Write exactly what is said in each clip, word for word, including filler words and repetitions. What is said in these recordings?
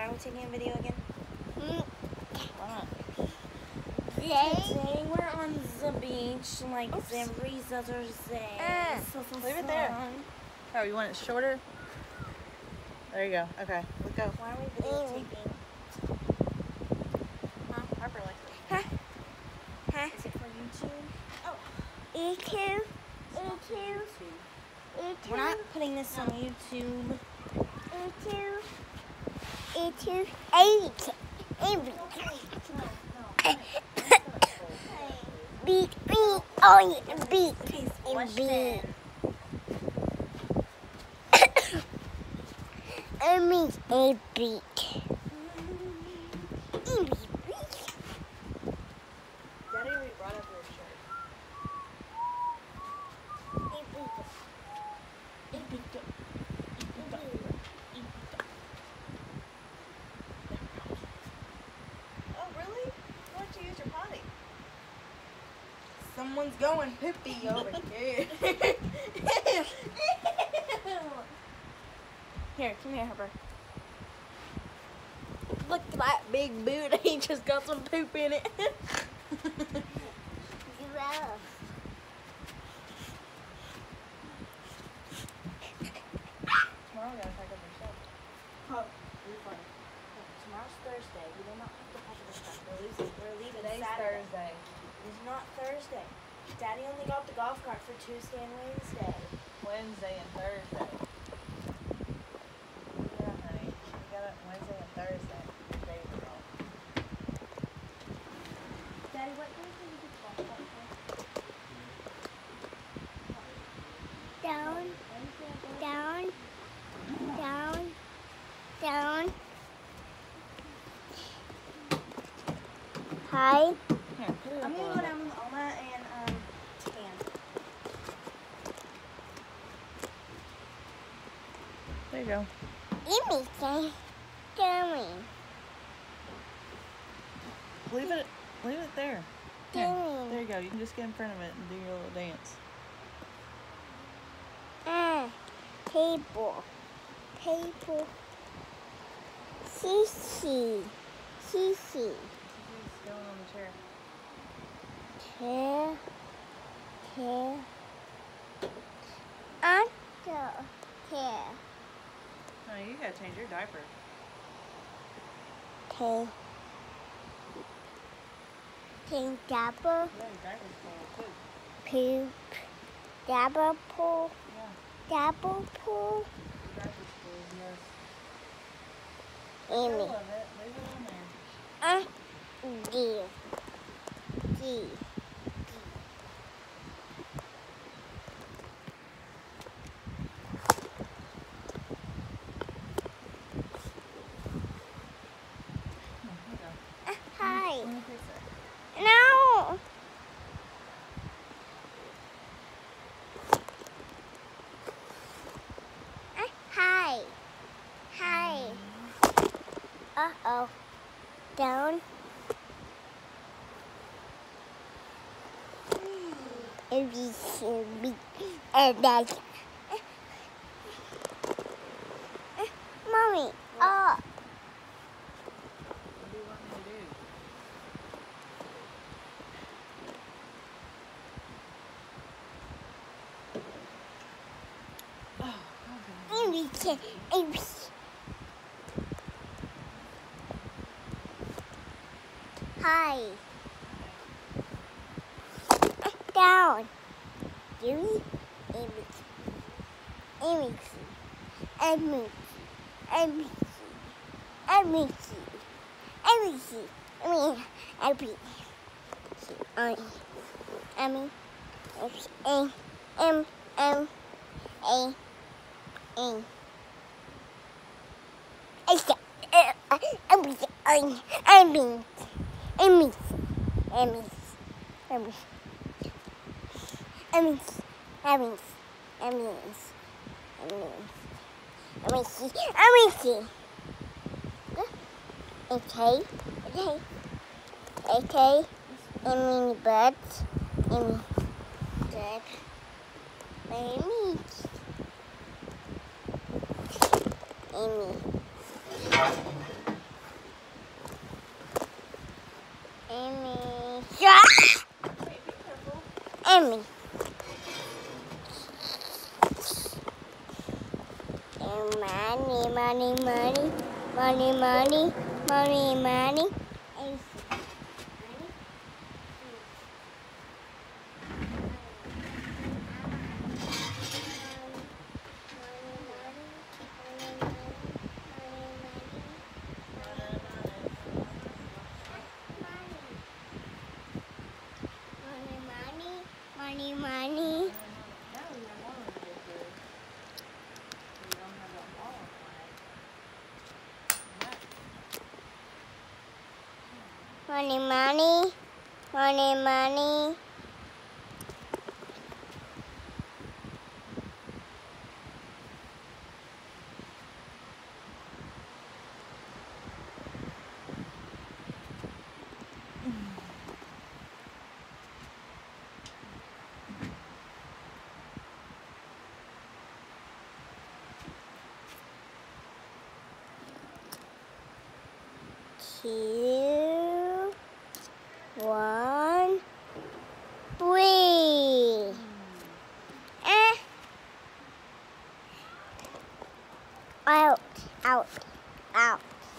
Why are we taking a video again? Mm. Why not? Today, Today we're on the beach, like Oops. every other day. Uh, so, so leave it there. fun. Oh, you want it shorter? There you go. Okay, let's go. Why are we videotaping? Huh? Harper likes it. huh? Huh? Is it for YouTube? E two, E two, E We're not two, putting this on YouTube. E two, E two, eight, eight. Beat, beat, oh yeah, beat, Wash beat. it. I mean a beat. Daddy already brought up your shirt. Oh, really? Why don't you use your potty? Someone's going poopy over here. Here, come here, Harper. Look at that big boot. He just got some poop in it. Tomorrow we gotta pack up your stuff. Oh, refund. Tomorrow's Thursday. We do not have to pack up the stuff. We're leaving. We're leaving Today's Saturday. Thursday. It's not Thursday. Daddy only got the golf cart for Tuesday and Wednesday. Wednesday and Thursday. Yeah, honey. We got it Wednesday and Thursday. Three days ago. Daddy, what day did you get the golf cart for? Down, down, down, down. Hi. Here, put it I'm up gonna a go little down with Alma and um Tan. There you go. Image going, Leave it. Leave it there. Here, going. there you go. You can just get in front of it and do your little dance. Ah, table, table. Sissy, sissy. He's going on the chair. Chair, chair. Under chair. No, you gotta change your diaper. Chair. Chair double, Yeah, your diaper's full too. poop. Double pool, Yeah, double pool. your diaper's full. Yes. I Amy. love it. Leave it on there. Uh, D. D. Come on, here you go. Uh, hi. Let me fix it. No. Uh, hi. Hi. Uh-oh. Down. And that's Mommy, up. What do you want me to do? Oh, okay. Amy can, Amy. Hi. Down. Jimmy, Amy. Amy. Amy. Amy. Amy. Amy. Amy. Amy. Amy. Amy. M. M. M. A. A. I said, uh, I mean, I mean, I mean, I mean, I mean, I mean, I mean, I mean, I mean, I mean, see, I mean, see. Okay, okay, okay, I mean, but, I mean, but, I mean, Amy. Emmy. And money, money, money, money, money, money, money. And money, money. Now we have one of the big birds. So we don't have that wall on it. Money, money, money, money. Two, one, three. Eh. Out, out, out,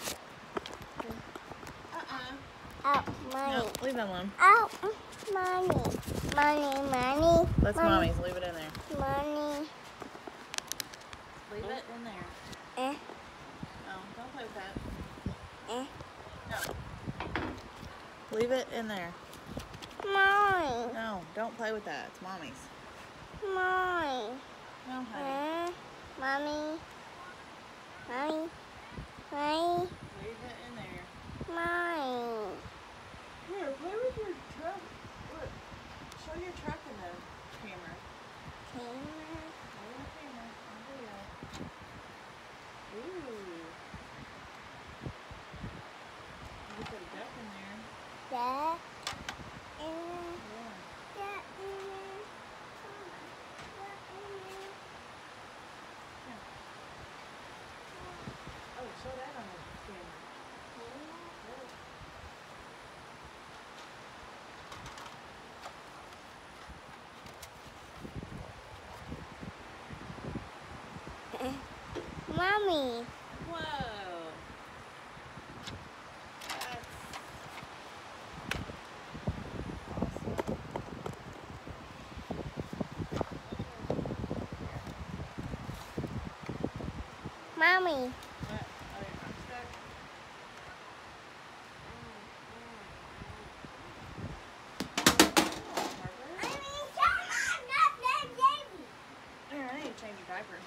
Uh-uh. out, money. No, leave that alone. Out, money, money, money. That's money, mommy's. Leave it in there. Money. Leave it in there. Eh, No, don't play with that. eh. No. Leave it in there. Mine, No, don't play with that. It's mommy's. mine. No, honey. Eh, mommy, mommy, mommy, Leave it in there. mine. Here, play with your truck. Look. Show your truck in the camera. Camera. Show the camera on video. Ooh. You put a duck in there. That. And Yeah. that and that and Oh, show that on the camera. Mommy. Whoa. That's Mommy. what? Oh, you're not stuck? Here, I need to change your diaper.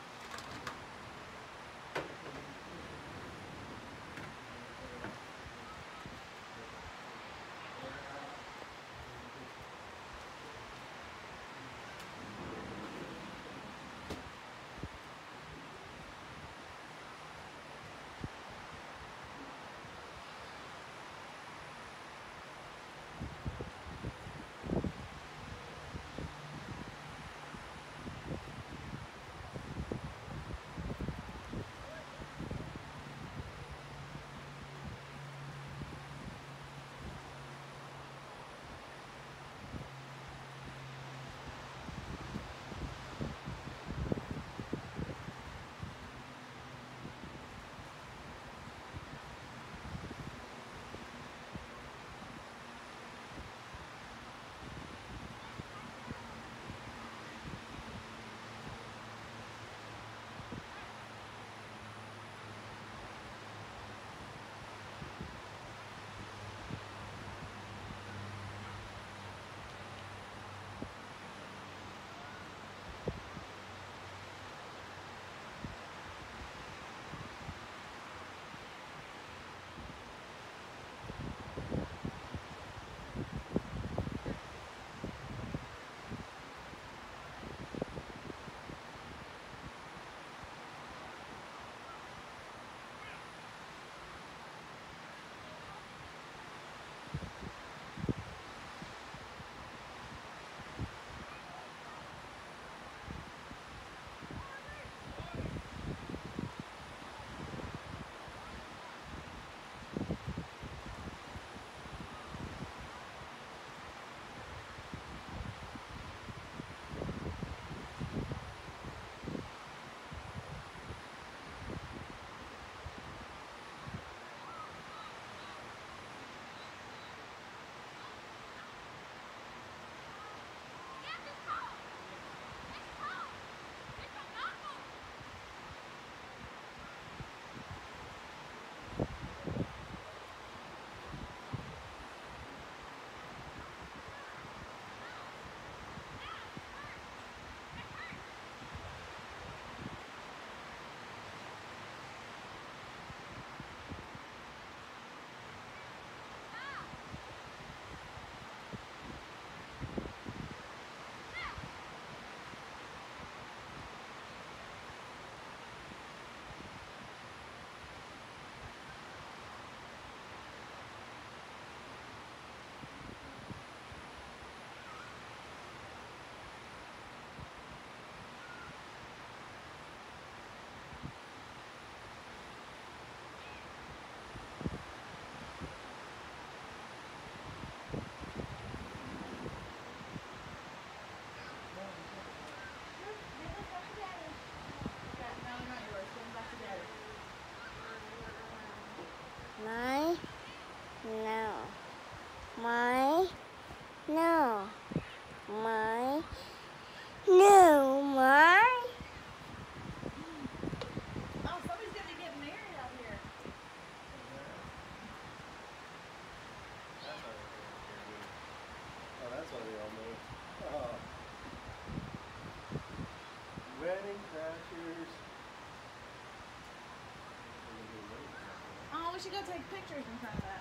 we should go take pictures in front of that.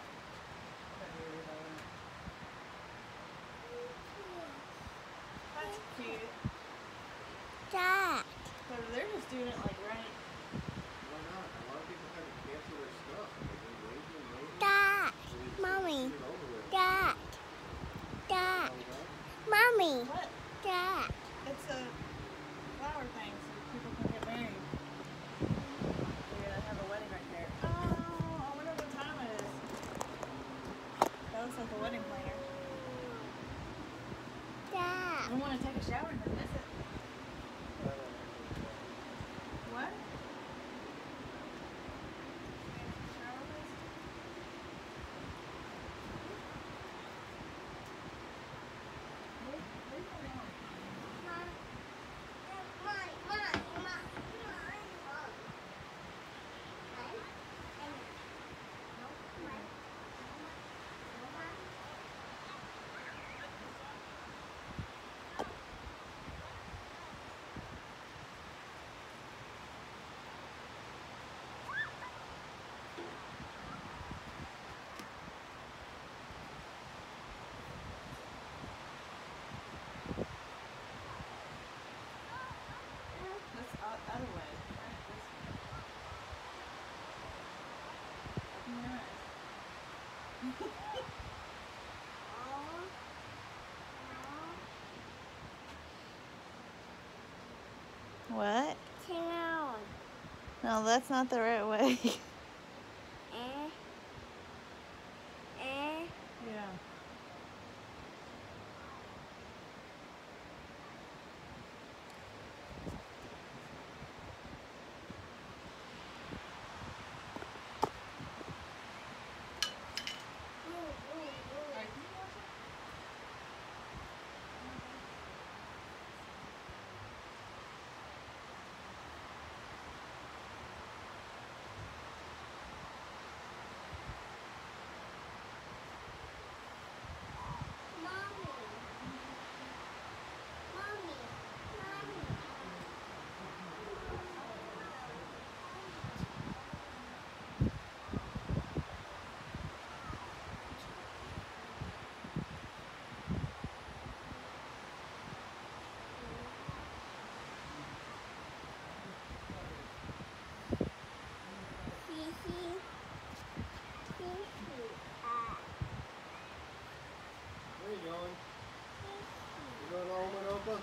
That's cute. Dad. But they're just doing it like right. Why not? A lot of people kind of cancel their stuff. They're waiting and waiting. Dad. and they just Mommy. get it over with. Dad. Dad. Oh, God. Mommy. What? Dad. It's a flower thing so people can get married. They're gonna have a wedding right there. Oh, I wonder what time it is. That looks like a wedding planner. Dad. I want to take a shower and then miss it. What? Shower list? Leave- leave it alone. That's o- other way, right? This way. Open your eyes. What? Turn around. No, that's not the right way. Eh. Eh. Yeah. Alright, can you watch it? Mommy. Mommy. Mommy. Hee hee. Hee hee. Ah. Where are you going? You going home with Opa?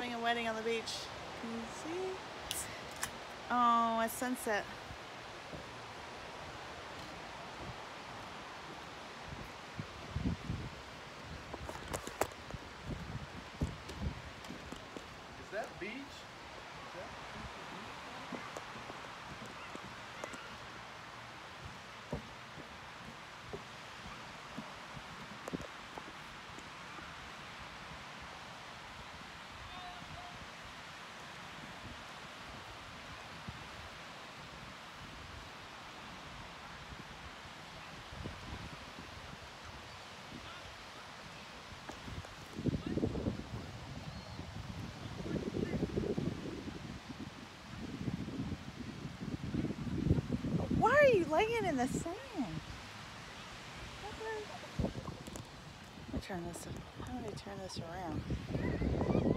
having a wedding on the beach. Can you see? Oh, it's sunset. Is that beach? Is that Why are you laying in the sand? Let me turn this. How do I turn this around?